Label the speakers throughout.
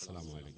Speaker 1: അസ്സലാമു അലൈക്കും.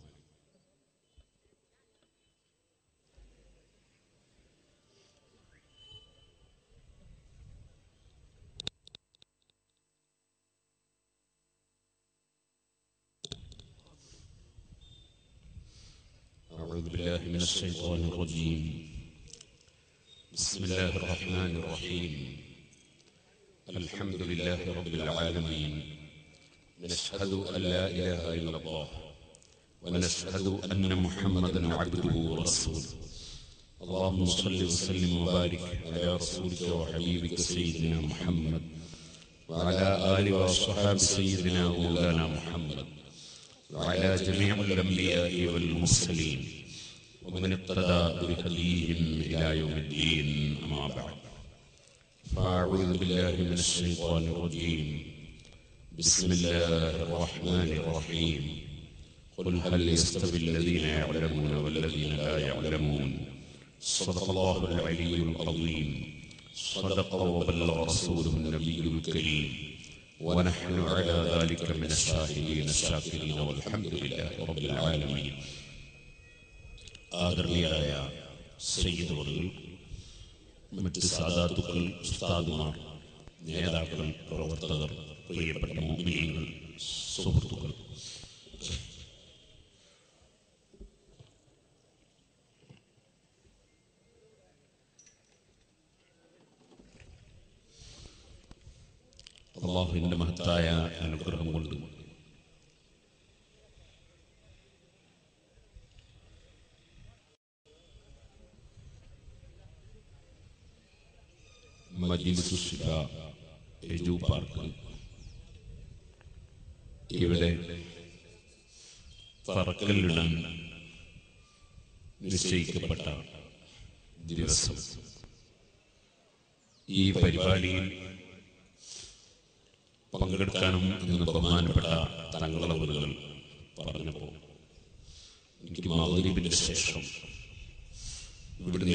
Speaker 1: أعوذ بالله من الشيطان الرجيم. بسم الله الرحمن الرحيم. الحمد لله رب العالمين. نشهد أن لا إله إلا الله ونشهد أن محمدا عبده ورسوله. اللهم صل وسلم وبارك على رسولك وحبيبك سيدنا محمد وعلى آله وأصحاب سيدنا مولانا محمد وعلى جميع الأنبياء والمرسلين ومن اقتدى بهديهم إلى يوم الدين. أما بعد، فأعوذ بالله من الشيطان الرجيم. بسم الله الرحمن الرحيم. قل هل يستوي الذين يعلمون والذين لا يعلمون. صدق الله العلي العظيم. صدق وبلغ رسوله النبي الكريم. ونحن على ذلك من الشاهدين الشاكرين والحمد لله رب العالمين. ആദരണീയരായ സയ്യിദുകൾ, മറ്റ് സാദാത്തുക്കൾ, ഉസ്താദുമാർ, നേതാക്കൾ, പ്രവർത്തകർ, പ്രിയപ്പെട്ട മുഅ്മിനീങ്ങൾ, സുഹൃത്തുക്കൾ, അല്ലാഹുവിന്റെ മഹത്തായ അനുഗ്രഹം കൊണ്ട് മജ്ലിസ് ശിഫ എജു പാർക്ക് ഇവിടെ തറക്കല്ലിടാൻ നിശ്ചയിക്കപ്പെട്ട ദിവസം ഈ പരിപാടിയിൽ പങ്കെടുക്കാനും എന്ന് ബഹുമാനപ്പെട്ട തങ്ങളവറുകൾ പറഞ്ഞപ്പോൾ എനിക്ക് മഗ്‌രിബിന്റെ ശേഷം ഇവിടുന്ന്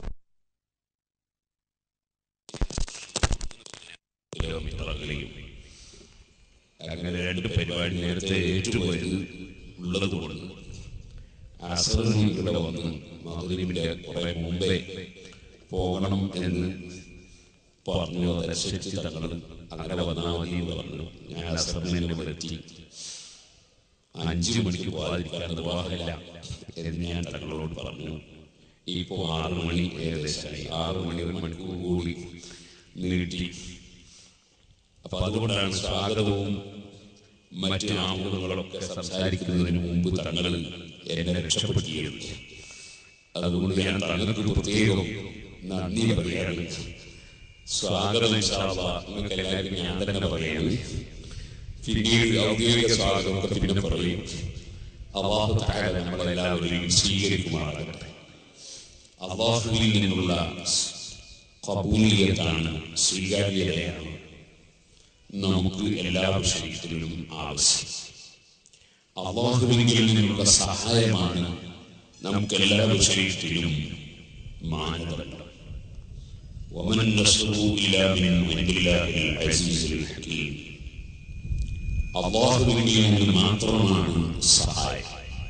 Speaker 1: കിലോമീറ്റർ അകലെയും അങ്ങനെ രണ്ട് പരിപാടി നേരത്തെ ഏറ്റുപോയത് ഉള്ളതുകൊണ്ട് അസറിന് ഇവിടെ വന്ന് മഗ്‌രിബിന്റെ കുറെ മുമ്പേ പോകണം എന്ന് പറഞ്ഞു. അതനുസരിച്ച് തങ്ങൾ അങ്ങനെ വന്നാൽ മതി എന്ന് പറഞ്ഞു. ഞാൻ അസറിന് ഇവിടെ എത്തി. 5 മണിക്ക് പോകാതിരിക്കാൻ നിർവാഹമില്ല എന്ന് ഞാൻ തങ്ങളോട് പറഞ്ഞു. ഇപ്പോൾ 6 മണി ഏകദേശമായി. 6 മണി 1 മണിക്കൂർ കൂടി നീട്ടി. അപ്പൊ അതുകൊണ്ടാണ് സ്വാഗതവും മറ്റ് ആമുഖങ്ങളൊക്കെ സംസാരിക്കുന്നതിന് മുമ്പ് തങ്ങൾ എന്നെ രക്ഷപ്പെടുത്തിയത്. അതുകൊണ്ട് ഞാൻ തങ്ങൾക്കൊരു പ്രത്യേകം നന്ദി പറയുകയാണ്. സ്വാഗതം ഇൻഷാ അല്ലാഹ് നിങ്ങൾക്ക് എല്ലാവർക്കും ഞാൻ തന്നെ പറയുകയാണ്. പിന്നീട് ഔദ്യോഗിക സ്വാഗതമൊക്കെ പിന്നെ പറയും. അല്ലാഹു തആല നമ്മളെല്ലാവരെയും സ്വീകരിക്കുമാറാകട്ടെ. അല്ലാഹുവിൽ നിന്നുള്ള ഖബൂലിയത്താണ്, സ്വീകാര്യതയാണ് നമുക്ക് എല്ലാ വിഷയത്തിലും ആവശ്യം. അല്ലാഹുവിൽ നിന്നുള്ള സഹായമാണ് നമുക്ക് എല്ലാ വിഷയത്തിലും മാനദണ്ഡം. ومن النصر إلا من عند الله العزيز الحكيم. അല്ലാഹുവിൽ നിന്ന് മാത്രമാണ് സഹായം.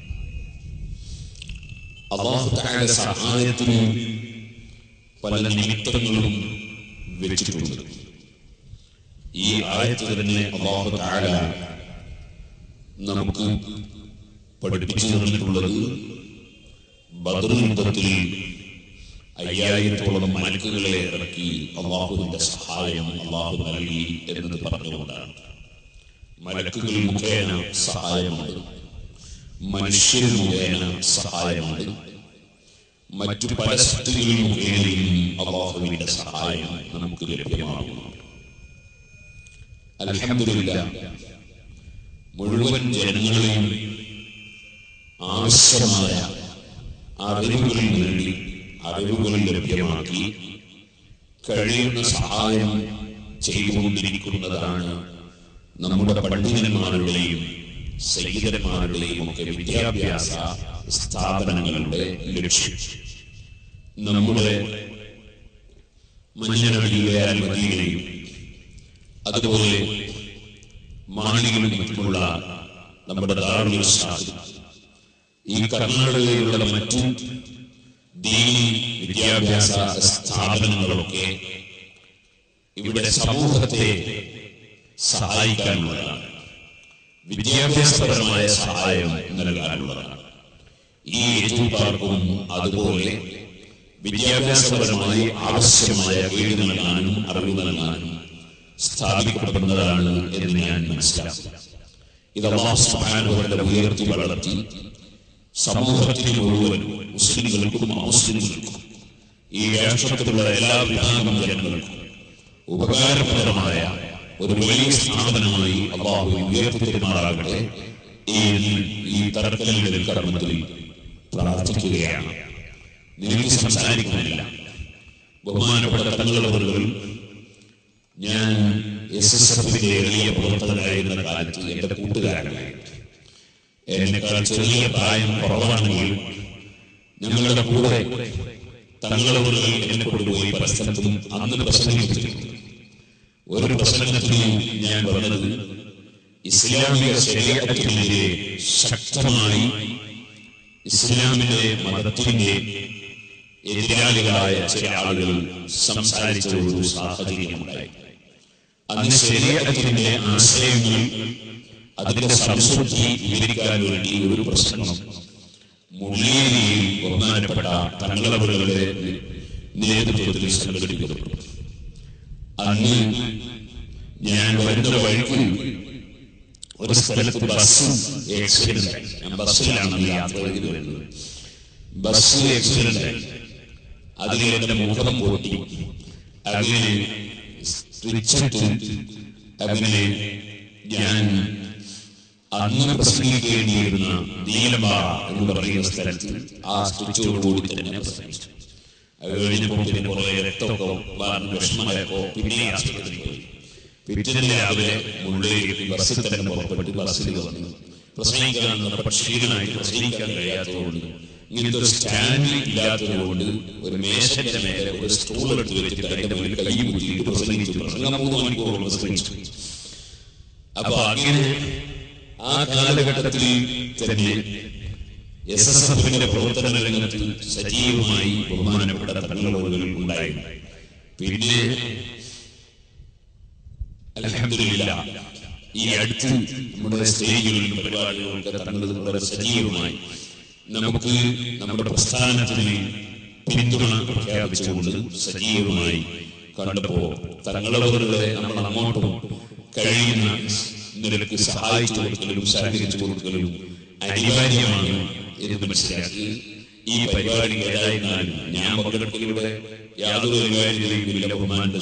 Speaker 1: അല്ലാഹു തആല സഹായത്തിന് പല നിമിത്തങ്ങളും വെച്ചിട്ടുണ്ട്. ഈ ആയത്ത് തന്നെ അല്ലാഹു തആല നമുക്ക് പഠിപ്പിച്ചു തന്നിട്ടുള്ളത് ബദർ യുദ്ധത്തിൽ 5000-ഓളം മലക്കുകളെ ഇറക്കി അല്ലാഹുവിന്റെ സഹായം അല്ലാഹു നൽകി എന്ന് പറഞ്ഞുകൊണ്ടാണ്. മലക്കുകൾ മുഖേന സഹായമുണ്ട്, മനുഷ്യർ മുഖേന സഹായമുണ്ട്, മറ്റു പല ശക്തികൾ മുഖേനയും അല്ലാഹുവിന്റെ സഹായം നമുക്ക് ലഭ്യമാകുന്നു. അൽഹംദുലില്ലാഹ്, മുഴുവൻ ജനങ്ങളെയും ആവശ്യമായ അറിവുകൾ നേടി, അറിവുകൾ ലഭ്യമാക്കി കഴിയുന്ന സഹായം ചെയ്തുകൊണ്ടിരിക്കുന്നതാണ് നമ്മുടെ പണ്ഡിതന്മാരുടെയും സയ്യിദന്മാരുടെയും ഒക്കെ വിദ്യാഭ്യാസ സ്ഥാപനങ്ങളുടെ ലക്ഷ്യം. നമ്മുടെ മഞ്ഞനാടിയിലെ അൽമദീനയും അതുപോലെ മാണികളും മറ്റുമുള്ള നമ്മുടെ ദാറുൽ ഇർശാദ് ഈ കർണാടകയിലുള്ള മറ്റു ദീനി വിദ്യാഭ്യാസ സ്ഥാപനങ്ങളൊക്കെ ഇവിടെ സമൂഹത്തെ സഹായിക്കാനുള്ളതാണ്, വിദ്യാഭ്യാസപരമായ സഹായം നൽകാനുള്ളതാണ്. ഈ എജു പാർക്കും അതുപോലെ വിദ്യാഭ്യാസപരമായി ആവശ്യമായ ഗൈഡ് നൽകാനും അറിവ് നൽകാനും സ്ഥാപിക്കപ്പെടുന്നതാണ് എന്ന് ഞാൻ മനസ്സിലാക്കും. ഇത് അല്ലാഹു സുബ്ഹാനഹു വ തആല ഉയർത്തി വളർത്തി സമൂഹത്തിന് മുഴുവനും, മുസ്ലിങ്ങൾക്കും അമുസ്ലിങ്ങൾക്കും ഈ രാഷ്ട്രത്തിലുള്ള എല്ലാ വിഭാഗം ജനങ്ങൾക്കും ഉപകാരപ്രദമായ ഒരു വലിയ സ്ഥാപനമായി അല്ലാഹു ഉയർത്തിത്തരുമാറാകട്ടെ ഈ തറക്കല്ലിടൽ കർമ്മത്തിൽ പ്രാർത്ഥിക്കുകയാണ്. നിനക്ക് സംസാരിക്കുന്നില്ല. ബഹുമാനപ്പെട്ട തങ്ങളവറുകൾ, ഞാൻ SSFന്റെ എളിയ പ്രവർത്തകരായിരുന്ന കാലത്ത് എന്റെ കൂട്ടുകാരനായിരുന്നു. എന്നെക്കാൾ ചെറിയ പ്രായം കുറവാണെങ്കിൽ ഞങ്ങളുടെ കൂടെ തങ്ങളവറുകൾ എന്നെ കൊണ്ടുപോയി പല സ്ഥലത്തും അന്ന് പ്രസംഗിപ്പിച്ചിരുന്നു. ഒരു പ്രസംഗത്തിൽ ഞാൻ പറഞ്ഞത് ഇസ്ലാമിക ശരീഅത്തിനെതിരെ ശക്തമായി ഇസ്ലാമിന്റെ മതത്തിന്റെ എതിരാളികളായ ചില ആളുകൾ സംസാരിച്ച ഒരു സാഹചര്യമുണ്ടായി. അന്ന് ശരീഅത്തിന്റെ ആശയങ്ങൾ, അതിന്റെ സംശുദ്ധി വിവരിക്കാൻ വേണ്ടി ഒരു പ്രസംഗം മുള്ളിയേരിയിൽ ബഹുമാനപ്പെട്ട തങ്ങളവറുകളുടെ നേതൃത്വത്തിൽ സംഘടിപ്പിക്കപ്പെട്ടു. അന്ന് ഞാൻ വരുന്ന വഴിക്ക് ഒരു സ്ഥലത്ത് ബസ് ആക്സിഡന്റ് ആയി. ഞാൻ ബസ്സിലാണ് യാത്ര ചെയ്ത് വരുന്നത്. ബസ് ആക്സിഡന്റ് ആയി. അതിൽ എന്റെ മുഖം പൊട്ടി. അങ്ങനെ സ്ട്രിച്ചിട്ട് അങ്ങനെ ഞാൻ അന്ന് പ്രസംഗിക്കേണ്ടിയിരുന്ന നീലമ്പാറ എന്ന് പറയുന്ന സ്ഥലത്ത് ആ സ്ട്രിച്ചോടുകൂടി തന്നെ പ്രസംഗിച്ചു. അത് കഴിഞ്ഞപ്പോൾ പിന്നെ കുറെ രക്തമൊക്കെ വാർന്ന് വിഷമമായപ്പോ പിന്നെ ആശുപത്രിയിൽ പോയി. പിറ്റേന്ന് രാവിലെ മുള്ളേരി ബസ്സിൽ തന്നെ പുറപ്പെട്ട് ബസ്സിൽ വന്നു പ്രസംഗിക്കാൻ ക്ഷീണമായി പ്രസംഗിക്കാൻ കഴിയാത്തതുകൊണ്ട്, ഇങ്ങനത്തെ ഒരു സ്റ്റാൻഡ് ഇല്ലാത്തതുകൊണ്ട് ഒരു മേശന്റെ മേലെ ഒരു സ്റ്റൂൾ എടുത്ത് വെച്ചിട്ട് അതിന്റെ മുന്നിൽ കൈ കുറ്റിയിട്ട് പ്രസംഗിച്ചു. പ്രസംഗം 3 മണിക്കൂറോളം പ്രസംഗിച്ചു. അപ്പൊ അങ്ങനെ ആ കാലഘട്ടത്തിൽ തന്നെ SSFന്റെ പ്രവർത്തന രംഗത്ത് സജീവമായി ബഹുമാനപ്പെട്ട തങ്ങളവറുകൾ ഉണ്ടായിരുന്നു. പിന്നെ അൽഹംദുലില്ലാഹ് ഈ അടുത്ത് നമ്മുടെ സ്റ്റേജുകളിലും പരിപാടികളിലൊക്കെ തങ്ങൾ വളരെ സജീവമായി നമുക്ക് നമ്മുടെ പ്രസ്ഥാനത്തിന് പിന്തുണ പ്രഖ്യാപിച്ചുകൊണ്ട് സജീവമായി കണ്ടപ്പോ തങ്ങളവറുകളെ നമ്മൾ അങ്ങോട്ടും കഴിയുന്ന നിലക്ക് സഹായിച്ചു കൊടുക്കലും സഹകരിച്ചു കൊടുക്കലും അനിവാര്യമാണ് എന്ന് മനസ്സിലാക്കി ഈ പരിപാടി ഏതായിരുന്നാലും ഞാൻ പങ്കെടുക്കലിലൂടെ യാതൊരു അനിവാര്യതയുമില്ല. ബഹുമാനപ്പെട്ട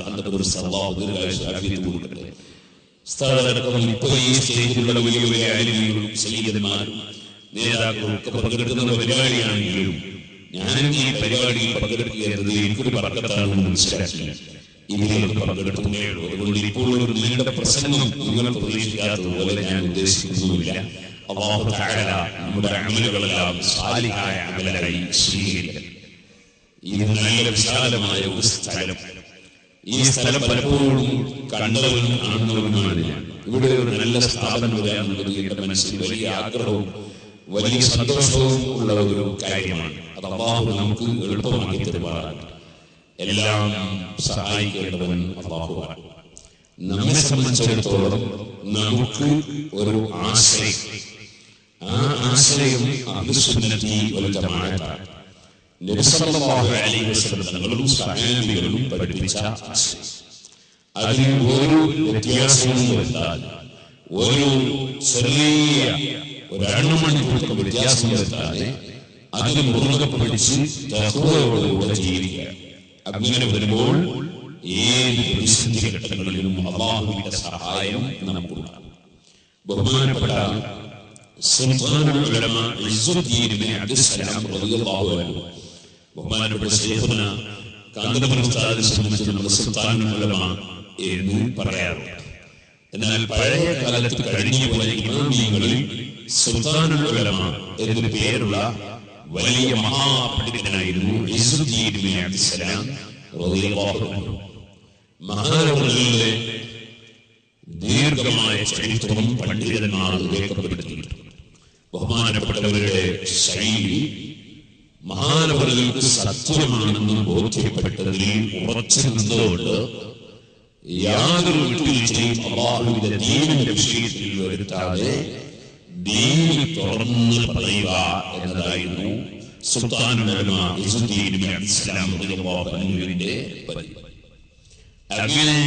Speaker 1: സ്ഥലത്തടക്കം ഇപ്പോൾ ഈ സ്റ്റേജിലുള്ള വലിയ വലിയ ആലിമീകളും സയ്യിദന്മാരും നേതാക്കളും ഒക്കെ പങ്കെടുക്കുന്ന പരിപാടിയാണെങ്കിലും ഞാനും ഈ പരിപാടിയിൽ പങ്കെടുക്കുക എന്നത് എനിക്കൊരു ബർക്കത്താണെന്ന് മനസ്സിലാക്കി ഇതിലേക്ക് പങ്കെടുക്കുന്നേ ഉള്ളൂ. അതുകൊണ്ട് ഇപ്പോൾ ഒരു നീണ്ട പ്രസംഗം നിങ്ങൾ പ്രതീക്ഷിക്കാത്തതുപോലെ ഞാൻ ഉദ്ദേശിക്കുന്നുമില്ല. അല്ലാഹു തആല നമ്മുടെ അമലുകളെല്ലാം സാലിഹായ അമലായി സ്വീകരിക്കട്ടെ. ഇത് നല്ല വിശാലമായ ഒരു സ്ഥലം. ഈ സ്ഥലം പലപ്പോഴും കണ്ടവരും കാണുന്നവരുമാണ് ഞാൻ. ഇവിടെ ഒരു നല്ല സ്ഥാപനം വരിക എന്നുള്ളത് എന്റെ മനസ്സിൽ വലിയ ആഗ്രഹവും വലിയ സന്തോഷവും ഉള്ള ഒരു കാര്യമാണ്. അത് അല്ലാഹു നമുക്ക് എളുപ്പമാക്കി തരുവാനാണ്. എല്ലാം സഹായിക്കേണ്ടവൻ അല്ലാഹുവാണ്. നമ്മെ സംബന്ധിച്ചിടത്തോളം നമുക്ക് ഒരു ആശയം, ആ ആശയം അഹ്ലുസുന്നത്തി വൽ ജമാഅത്താണ്. നബി സല്ലല്ലാഹു അലൈഹി വസല്ലം തങ്ങളും സഹാബികളും പഠിപ്പിച്ച ആശയം. അതിൽ ഒരു വ്യത്യാസവും വരുത്താൻ, ഒരു ചെറിയ ഒരു അണുമണിക്കൂർ വ്യത്യാസം വരുത്താതെ അത് മുറുകെ പിടിച്ച് തഖ്വയോടുകൂടെ ജീവിക്കുക. അങ്ങനെ വരുമ്പോൾ ഏത് പ്രതിസന്ധി ഘട്ടങ്ങളിലും അല്ലാഹുവിന്റെ സഹായം നമുക്കുണ്ടാകും. ബഹുമാനപ്പെട്ട സുൽത്താനുൽ ഉലമ ഇസ്സുദ്ദീൻ ഇബ്നു അബ്ദുസ്സലാം റളിയല്ലാഹു അൻഹു, ബഹുമാനപ്പെട്ട ശൈഖുന കാന്തപുരം ഉസ്താദിനെ സംബന്ധിച്ച് നമ്മൾ സുൽത്താനുൽ ഉലമ എന്ന് പറയാറുണ്ട്. എന്നാൽ പഴയ കാലത്ത് കഴിഞ്ഞു പോയ ഇമാമിയങ്ങളിൽ സുൽത്താനുൽ ഉലമ എന്നൊരു പേരുള്ള വലിയ മഹാപണ്ഡിതനായിരുന്നു ഇസ്സുദ്ദീൻ ഇബ്നു അബ്ദുസ്സലാം റളിയല്ലാഹു അൻഹു. മഹാനവറുകളുടെ ദീർഘമായ ചരിത്രം പണ്ഡിതന്മാർ രേഖപ്പെടുത്തിയിട്ടുണ്ട്. ബഹുമാനപ്പെട്ടവരുടെ ശൈലി മഹാനവറുകൾക്ക് സത്യമാണെന്ന് ബോധ്യപ്പെട്ടതിൽ ഉറച്ചു നിന്നുകൊണ്ട് യാതൊരു വിട്ടുവീഴ്ചയും അല്ലാഹുവിന്റെ ദീനിന്റെ വിഷയത്തിൽ വരുത്താതെ ദീന് തുറന്ന് പറയുക എന്നതായിരുന്നു സുൽത്താനുൽ ഉലമാ ഇസ്മുദ്ദീൻ ഇബ്നു അബ്ദുസ്സലാം റളിയല്ലാഹു അൻഹുവിന്റെ പതിവ്. അങ്ങനെ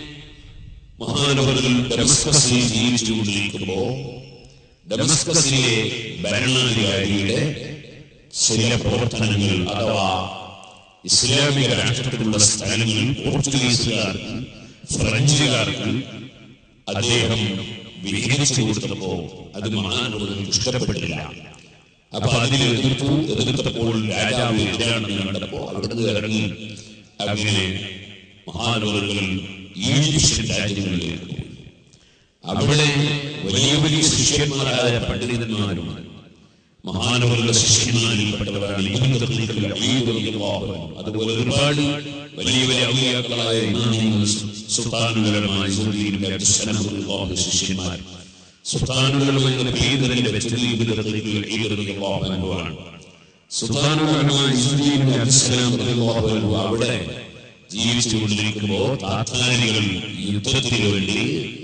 Speaker 1: മഹാനവറുകൾ ഡമസ്കസിൽ ജീവിച്ചുകൊണ്ടിരിക്കുമ്പോൾ ഡമസ്കസിലെ ഭരണാധികാരിയുടെ ചില പ്രവർത്തനങ്ങൾ അഥവാ ഇസ്ലാമിക രാഷ്ട്രത്തിലുള്ള സ്ഥലങ്ങൾ പോർച്ചുഗീസുകാർക്ക് ഫ്രഞ്ചുകാർക്ക് അദ്ദേഹം വിഹരിച്ചു കൊടുത്തപ്പോൾ അത് മഹാനവറുകൾക്ക് ഇഷ്ടപ്പെട്ടില്ല. അപ്പൊ അതിൽ എതിർത്തപ്പോൾ രാജാവ് എതിരാണെന്ന് കണ്ടപ്പോൾ അവിടുന്ന് ഇറങ്ങി അങ്ങനെ മഹാനവറുകൾ ഈജിപ്ഷ്യൻ രാജ്യങ്ങളിലേക്ക് പോയി. അവിടെ വലിയ വലിയ ശിഷ്യന്മാരായ പണ്ഡിതന്മാരും മഹാനവറുകളുടെ ശിഷ്യന്മാരിൽപ്പെട്ടവരാണ് ഇബ്നു ദഖീഖുൽ ഈദ് റളിയല്ലാഹു അൻഹു. അതുപോലെ ഒരുപാട് വലിയ വലിയ ഔലിയാക്കളായ ഇമാമുകൾ സുൽത്താനുൽ ഉലമാ ഇസ്മുദ്ദീൻ ഇബ്നു അബ്ദുസ്സലാം റളിയല്ലാഹു അൻഹു ശിഷ്യന്മാർ. സുൽത്താനുൽ ഉലമാ എന്ന പേര് തന്നെ വെച്ചത് ഇബ്നു ദഖീഖുൽ ഈദ് റളിയല്ലാഹു അൻഹു ആണ്. സുൽത്താനുൽ ഉലമാ ഇസ്മുദ്ദീൻ ഇബ്നു അബ്ദുസ്സലാം റളിയല്ലാഹു അൻഹു അവിടെ ജീവിച്ചുകൊണ്ടിരിക്കുമ്പോൾ താത്താരികൾ യുദ്ധത്തിന് വേണ്ടി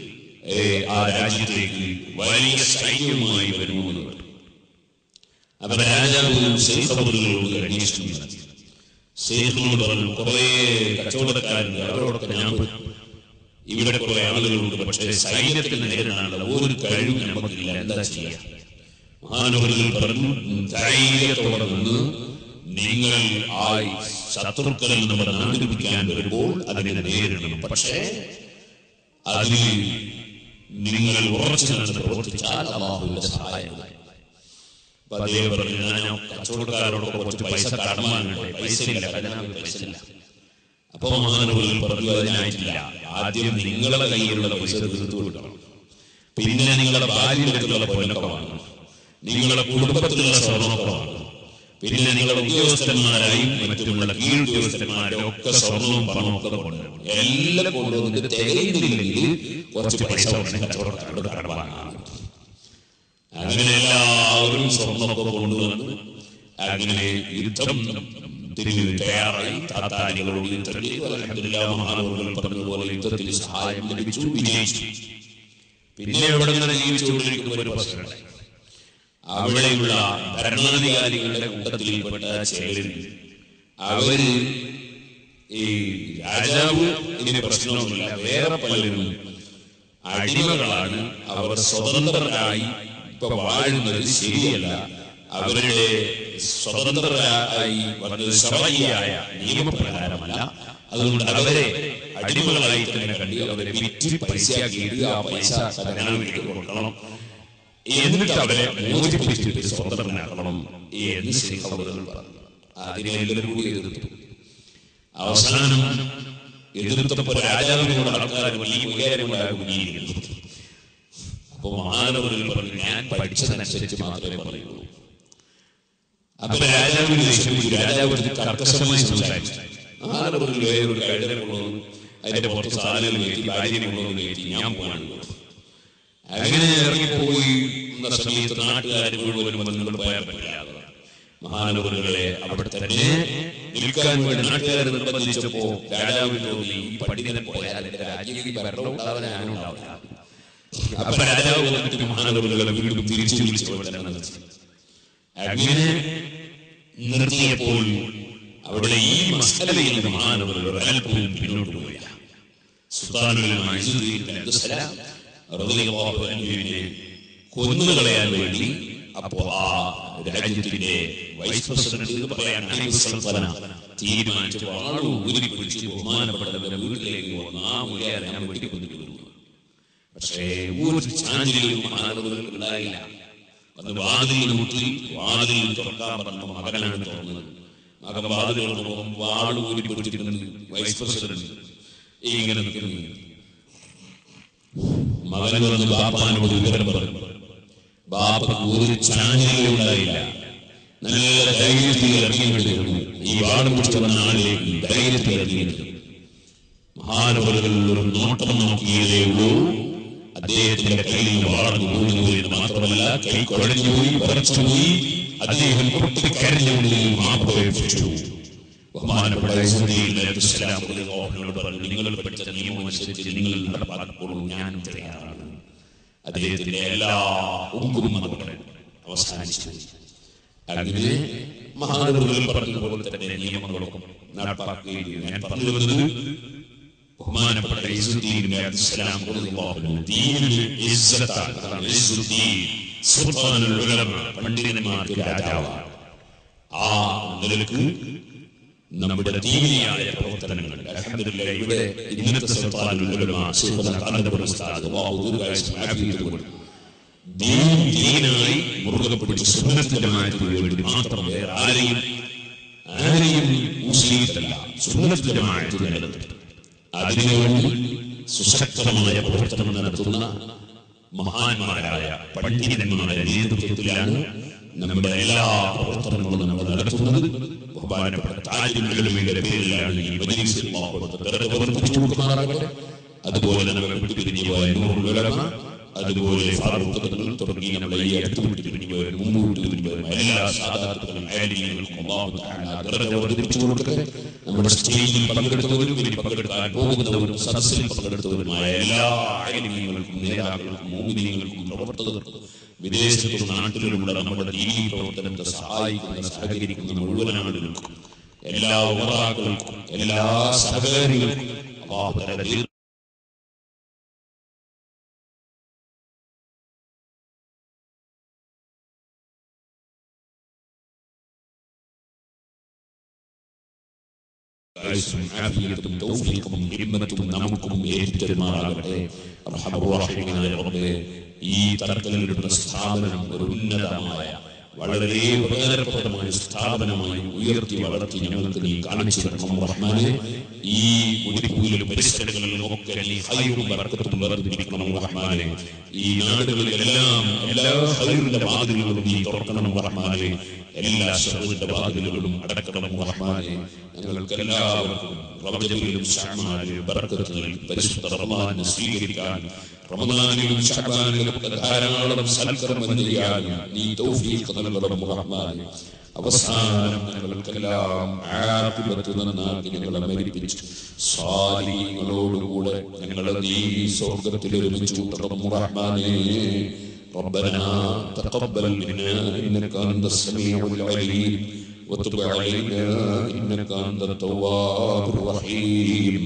Speaker 1: ആ രാജ്യത്തേക്ക് വലിയ സൈന്യവുമായി വരുമെന്ന് പറഞ്ഞു. അപ്പൊ രാജാവ് ശൈഖവറുകളോട് അന്വേഷണം നടത്തി. ശൈഖിനോട് പറഞ്ഞു, കുറെ കച്ചവടക്കാരുണ്ട്, അവരോടൊക്കെ ഞാൻ ഇവിടെ കുറെ ആളുകളുണ്ട്, പക്ഷേ സൈന്യത്തിന് നേരിടാനുള്ള ഒരു കഴിവും നമുക്കില്ല, എന്താ ചെയ്യാ? മഹാനവറുകൾ പറഞ്ഞു, ധൈര്യത്തോടെ നിന്ന് നിങ്ങൾ ആ ശത്രുക്കളിൽ നമ്മുടെ നാടിപ്പിക്കാൻ വരുമ്പോൾ അതിനെ നേരിടണം. പക്ഷേ അതിൽ നിങ്ങൾ ഉറച്ചു നിന്ന് പ്രവർത്തിച്ചാൽ അല്ലാഹുവിന്റെ സഹായം. അദ്ദേഹം പറഞ്ഞു, ഞാൻ കച്ചവടക്കാരോടൊക്കെ കുറച്ച് പൈസ കടമാനുണ്ട്, പൈസ ഇല്ല, പൈസ ഇല്ല. അപ്പൊ മഹാനവറുകൾ പറഞ്ഞു, അതിനായിട്ടില്ല, ആദ്യം നിങ്ങളുടെ കയ്യിലുള്ള പൈസ തീർത്തു വിടണം, പിന്നെ നിങ്ങളുടെ ഭാര്യയുടെ അടുത്തുള്ള പൊന്നൊക്കെ വാങ്ങണം, നിങ്ങളുടെ കുടുംബത്തിലുള്ള സ്വർണ്ണമൊക്കെ വാങ്ങണം, പിന്നെ നിങ്ങളുടെ ഉദ്യോഗസ്ഥന്മാരായും മറ്റുമുള്ള കീഴുദ്യോഗസ്ഥന്മാരും ഒക്കെ സ്വർണവും പണവും ഒക്കെ കൊണ്ടുവരണം. എല്ലാം കൊണ്ടുവന്നിട്ട് തികയുന്നില്ലെങ്കിൽ കുറച്ച് പൈസ കച്ചവടക്കാരോട് കടവാങ്ങാം. അങ്ങനെ എല്ലാവരും സ്വർണ്ണമൊക്കെ കൊണ്ടുവന്ന് അങ്ങനെ യുദ്ധം തയ്യാറായി. താത്താരികളോട് യുദ്ധം ചെയ്തു. അൽഹംദുലില്ലാഹ് മഹാനവറുകൾ പറഞ്ഞതുപോലെ യുദ്ധത്തിൽ സഹായം ലഭിച്ചു, വിജയിച്ചു. പിന്നെ അവിടെ നിന്ന് ജീവിച്ചുകൊണ്ടിരിക്കുന്ന ഒരു പ്രശ്നം, അവിടെയുള്ള ഭരണാധികാരികളുടെ കൂട്ടത്തിൽപ്പെട്ട ചിലരിൽ അവര് ഈ രാജാവ് ഇതിന് പ്രശ്നമൊന്നുമില്ല, വേറെ പലരും അടിമകളാണ്, അവർ സ്വതന്ത്രരായി ഇപ്പൊ വാഴുന്നത് ശരിയല്ല, അവരുടെ സ്വതന്ത്രരായി വന്നത് ശർഈയായ നിയമപ്രകാരമല്ല, അതുകൊണ്ട് അവരെ അടിമകളായി തന്നെ കണ്ട് അവരെ വിറ്റ് പൈസയാക്കിയിട്ട് ആ പൈസ ഖജനാവിലേക്ക് കൊടുക്കണം, എന്നിട്ട് അവരെ മോചിപ്പിച്ചിട്ട് സ്വതന്ത്രനാക്കണം എന്ന് ശൈഖവറുകൾ പറഞ്ഞു. അതിനെ എല്ലാവരും കൂടി എതിർത്തു. അവസാനം എതിർത്തപ്പോൾ രാജാവിനോട് ആൾക്കാർ വലിയ വികാരമുണ്ടാകുകയായിരുന്നു. അപ്പൊ മഹാനവറുകൾ പറഞ്ഞു, ഞാൻ പഠിച്ചതനുസരിച്ച് മാത്രമേ പറയുള്ളൂ. അപ്പൊ രാജാവിന് രാജാവ് കർക്കശമായി സംസാരിച്ചു. മഹാനവറുകൾ വേറൊരു കഴുതനെ കൊണ്ടുവന്നു, അതിന്റെ പുറത്ത് സാധനങ്ങൾ കയറ്റി, ഭാര്യനെ കൊണ്ടുവന്ന് കയറ്റി, ഞാൻ പോകാൻ. അങ്ങനെ ഇറങ്ങിപ്പോയി സമയത്ത് നാട്ടുകാർ മുഴുവനും വന്നു പോയാൽ പറ്റില്ല. മഹാനവറുകളെ അവിടെ തന്നെ നിൽക്കാൻ വേണ്ടി നാട്ടുകാർ നിർബന്ധിച്ചപ്പോ രാജാവിന് തോന്നി, ഈ പണ്ഡിതനെ പോയാൽ എന്റെ രാജ്യത്തിൽ ഭരണം ഉണ്ടാവാൻ ഞാനുണ്ടാവില്ല. അപ്പൊ രാജാവ് വന്നിട്ട് മഹാനവറുകളെ വീണ്ടും തിരിച്ചു വിളിച്ചു. അങ്ങനെ നിർത്തിയപ്പോൾ അവിടെ ഈ മസലയിൽ മഹാനവറുകൾ അല്പവും പിന്നോട്ട് പോയില്ല. സുൽത്താനുൽ ഉലമാ ഇസ്മുദ്ദീൻ ഇബ്നു അബ്ദുസ്സലാം റളിയല്ലാഹു അൻഹുവിനെ കൊന്നുകളയാൻ വേണ്ടി അപ്പോ ആ രാജ്യത്തിന്റെ വൈസ് പ്രസിഡന്റ് എന്ന് പറയാൻ തീരുമാനിച്ചു. വാളു ഊരി പിടിച്ച് ബഹുമാനപ്പെട്ടവരുടെ വീട്ടിലേക്ക് വന്ന് ആ മുഖ്യാരെ ഞാൻ വെട്ടിക്കൊന്നിരുന്നു. പക്ഷേ ഒരു ചാഞ്ചലിലും മഹാനവറുകൾ ഉണ്ടായില്ല. അത് വാതിൽ മുട്ടി, വാതിൽ തുറക്കാൻ പറഞ്ഞ മകനാണ് തുറന്നത്. മകൻ വാതിലുകൾ തുറന്നു, വാളു ഊരി പിടിച്ചിരുന്നത് വൈസ് പ്രസിഡന്റ് ഇങ്ങനെ നിൽക്കുന്നു. മകൻ വന്ന് ബാപ്പാനോട് വിവരം പറഞ്ഞു. ബാപ്പക്ക് ഒരു ചാഞ്ചലും ഉണ്ടായില്ല. നല്ല ധൈര്യത്തിൽ ഇറങ്ങിക്കൊണ്ടിരുന്നു. ഈ വാളും പിടിച്ചു വന്ന ആളിലേക്ക് ധൈര്യത്തിൽ ഇറങ്ങിയിരുന്നു. മഹാനവറുകൾ ഒരു നോട്ടം നോക്കിയതേ ഉള്ളൂ. അദ്ദേഹത്തിന്റെ കയ്യിൽ നിന്ന് വളർന്നു വീണുപോയി എന്ന് മാത്രമല്ല, കൈ കുഴഞ്ഞുപോയി, വിറച്ചുപോയി. അദ്ദേഹം പൊട്ടിക്കരഞ്ഞുകൊണ്ട് മാപ്പപേക്ഷിച്ചു. ബഹുമാനപ്പെട്ട പറഞ്ഞു, നിങ്ങൾ പഠിച്ച നിയമം അനുസരിച്ച് നിങ്ങൾ നടപ്പാക്കപ്പെടും, ഞാനും തയ്യാറാണ്. അദ്ദേഹത്തിന്റെ എല്ലാ ഉങ്കും അതുകൊണ്ട് അവസാനിച്ചു. അങ്ങനെ മഹാനവറുകൾ പറഞ്ഞതുപോലെ തന്നെ നിയമങ്ങളൊക്കെ നടപ്പാക്കുകയും ഞാൻ പറഞ്ഞു വരുന്നത് ബഹുമാനപ്പെട്ട ഇസ്സുദ്ദീൻ അബ്ദുസ്സലാം പണ്ഡിതന്മാർക്ക് രാജാവാണ്. ആ നിലക്ക് നമ്മുടെ ദീനിയായ പ്രവർത്തനങ്ങൾ അൽഹംദുലില്ലാഹ് ഇവിടെ ഇന്നത്തെ സുൽത്താനുൽ ഉലമാ ശൈഖുനാ ഖാദിർ ഉസ്താദ് ദീനായി മുറുകെ പിടിച്ച് സുന്നത്തിന്റെ മാറ്റത്തിന് വേണ്ടി മാത്രം വേറെ ആരെയും ഊസിയിട്ടല്ല, സുന്നത്തിന്റെ മാറ്റത്തിന് നിലനിർത്തി അതിനുവേണ്ടി സുശക്തമായ പ്രവർത്തനം നടത്തുന്ന മഹാന്മാരായ പണ്ഡിതന്മാരുടെ നേതൃത്വത്തിലാണ് നമ്മുടെ എല്ലാ പ്രവർത്തനങ്ങളും നമ്മൾ നടത്തുന്നത്. ബഹുമാനപ്പെട്ട താജുൽ ഉലമയുടെ പേരിലാണ് ഈ മജ്‌ലിസ് വർദ്ധിപ്പിച്ചു കൊടുക്കുമാറാകട്ടെ. അതുപോലെ നമ്മുടെ വിട്ടുപിരിഞ്ഞു പോയ നൂറുൽ ഉലമ, അതുപോലെ ഫാറൂഖ് തങ്ങൾ തുടങ്ങി നമ്മളെ ഈ അടുത്ത് വിട്ടുപിരിഞ്ഞു പോയ മുമ്പോട്ട് പിരിഞ്ഞു എല്ലാ സാദാത്തുകളും ആലിമീങ്ങൾക്കും അല്ലാഹു തആല ദർജ വർദ്ധിപ്പിച്ചു കൊടുക്കട്ടെ. നമ്മുടെ സ്റ്റേജിൽ പങ്കെടുത്തവരും ഇനി പങ്കെടുക്കാൻ പോകുന്നവരും സദസ്സിൽ പങ്കെടുത്തവരുമായ എല്ലാ ആലിമീങ്ങൾക്കും നേതാക്കൾക്കും മുഅ്മിനീങ്ങൾക്കും പ്രവർത്തകർക്കും വിദേശത്തും നാട്ടിലുമുള്ള നമ്മുടെ ദീനീ പ്രവർത്തനത്തെ സഹായിക്കുന്ന സഹകരിക്കുന്ന മുഴുവൻ ആളുകൾക്കും എല്ലാ ഉമറാക്കൾക്കും എല്ലാ സഹകാരികൾക്കും അല്ലാഹു തആല ആഫിയത്തും തൗഫീഖും ഹിമ്മത്തും നമുക്കും ഏറ്റുമാറാകട്ടെ. അർഹമർ റഹീമായ റബ്ബേ, ഈ തറക്കല്ലിടുന്ന സ്ഥാപനം ഒരു ഉന്നതമായ വളരെ ഉപകാരപ്രദമായ സ്ഥാപനമായി ഉയർത്തി വളർത്തി ഞങ്ങൾക്ക് നീ കാണിച്ചു തരണം റഹ്മാനെ. ഈ ഉദിപ്പൂരിലും പരിസരങ്ങളിലും ഒക്കെ നീ ഖൈറും ബറക്കത്തും വർദ്ധിപ്പിക്കണം റഹ്മാനെ. ഈ നാടുകളിലെല്ലാം എല്ലാ ഖൈറിന്റെ വാതിലുകളും നീ തുറക്കണം റഹ്മാനെ. എല്ലാ ശർറിന്റെ വാതിലുകളും അടക്കണം റഹ്മാനെ. ഞങ്ങൾക്ക് എല്ലാവർക്കും റജബിലും ശഅബാനിലും ബറക്കത്തുകളിൽ പരിശുദ്ധ റമദാനിനെ സ്വീകരിക്കാൻ, റമദാനിലും ശഅബാനിലും ധാരാളം സൽക്കർമ്മം ചെയ്യാനും നീ തൗഫീഖ് നൽകണം റഹ്മാനെ. അവസാനം ഞങ്ങൾക്കെല്ലാം ആഖിബത്ത് നന്നാക്കി ഞങ്ങളെ മരിപ്പിച്ച് സാലിഹീങ്ങളോടുകൂടെ ഞങ്ങളെ നീ സ്വർഗ്ഗത്തിൽ ഒരുമിച്ച് കൂട്ടണം റഹ്മാനെ. ربنا تقبل منا إنك أنت السميع العليم وتب علينا إنك أنت التواب الرحيم.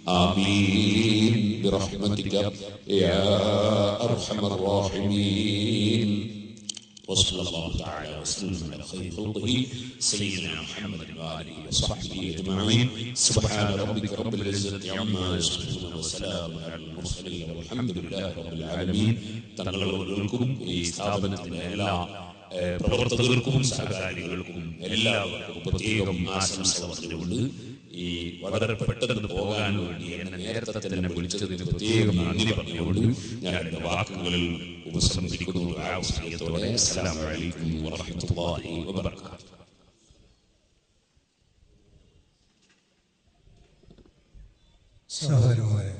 Speaker 1: آمين برحمتك يا أرحم الراحمين. وصلى الله تعالى وسلم على خير خلقه سيدنا محمد وآله وصحبه أجمعين. سبحان ربك رب العزة عما يصفون وسلام على المرسلين والحمد لله رب العالمين. തങ്ങൾക്കും ഈ സ്ഥാപനത്തിന്റെ എല്ലാ പ്രവർത്തകർക്കും സഹകാരികൾക്കും എല്ലാവർക്കും പ്രത്യേകം ആശംസ പറഞ്ഞുകൊണ്ട് ഈ വളരെ പെട്ടെന്ന് പോകാൻ വേണ്ടി എന്നെ നേരത്തെ തന്നെ വിളിച്ചതിന് പ്രത്യേകം നന്ദി പറഞ്ഞുകൊണ്ട് ഞാൻ എന്റെ വാക്കുകളിൽ ഉപസംഹരിക്കുന്നു. അസ്സലാമു അലൈക്കും വറഹ്മത്തുള്ളാഹി വബറകാതുഹു.
Speaker 2: സഹോദരന്മാരെ,